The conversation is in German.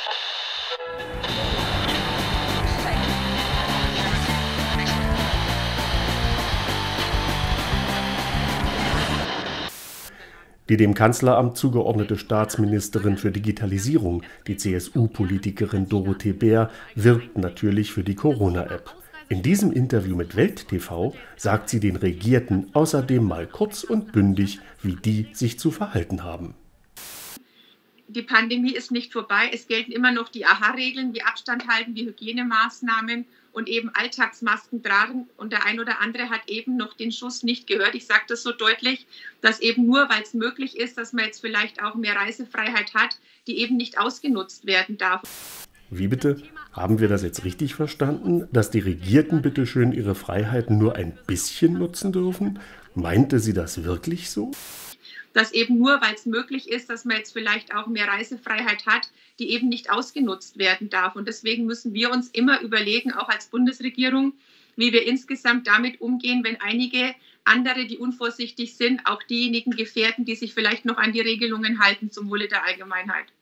Die dem Kanzleramt zugeordnete Staatsministerin für Digitalisierung, die CSU-Politikerin Dorothee Bär, wirbt natürlich für die Corona-App. In diesem Interview mit Welt TV sagt sie den Regierten außerdem mal kurz und bündig, wie die sich zu verhalten haben. Die Pandemie ist nicht vorbei. Es gelten immer noch die AHA-Regeln, wie Abstand halten, wie Hygienemaßnahmen und eben Alltagsmasken tragen. Und der ein oder andere hat eben noch den Schuss nicht gehört. Ich sage das so deutlich, dass eben nur, weil es möglich ist, dass man jetzt vielleicht auch mehr Reisefreiheit hat, die eben nicht ausgenutzt werden darf. Wie bitte? Haben wir das jetzt richtig verstanden, dass die Regierten bitteschön ihre Freiheiten nur ein bisschen nutzen dürfen? Meinte sie das wirklich so? Dass eben nur, weil es möglich ist, dass man jetzt vielleicht auch mehr Reisefreiheit hat, die eben nicht ausgenutzt werden darf. Und deswegen müssen wir uns immer überlegen, auch als Bundesregierung, wie wir insgesamt damit umgehen, wenn einige andere, die unvorsichtig sind, auch diejenigen gefährden, die sich vielleicht noch an die Regelungen halten zum Wohle der Allgemeinheit.